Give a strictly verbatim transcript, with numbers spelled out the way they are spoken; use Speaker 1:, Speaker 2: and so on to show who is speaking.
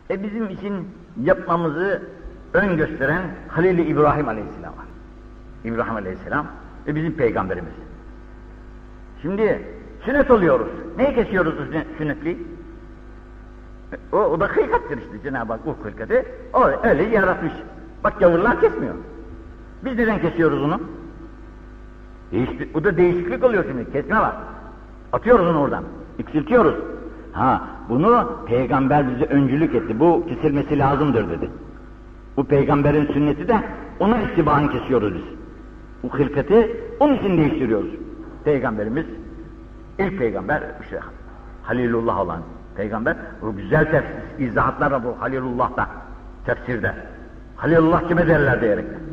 Speaker 1: E bizim için yapmamızı ön gösteren Halil-i İbrahim Aleyhisselam var. İbrahim Aleyhisselam ve bizim peygamberimiz. Şimdi sünnet oluyoruz. Neyi kesiyoruz sünnetliği? O, o da hılkattır işte, Cenab-ı Hak o hılkatı o öyle yaratmış. Bak gavurlar kesmiyor. Biz neden kesiyoruz onu? Değişik, bu da değişiklik oluyor şimdi, kesme var. Atıyoruz onu oradan, eksiltiyoruz. Ha, bunu peygamber bize öncülük etti, bu kesilmesi lazımdır dedi. Bu peygamberin sünneti de ona ittibaen kesiyoruz biz. Bu hılkatı onun için değiştiriyoruz. Peygamberimiz, ilk peygamber işte Halilullah olan peygamber, bu güzel tefsir, izahatlar da bu Halilullah'ta, tefsirde. Halilullah kime derler diyerekten.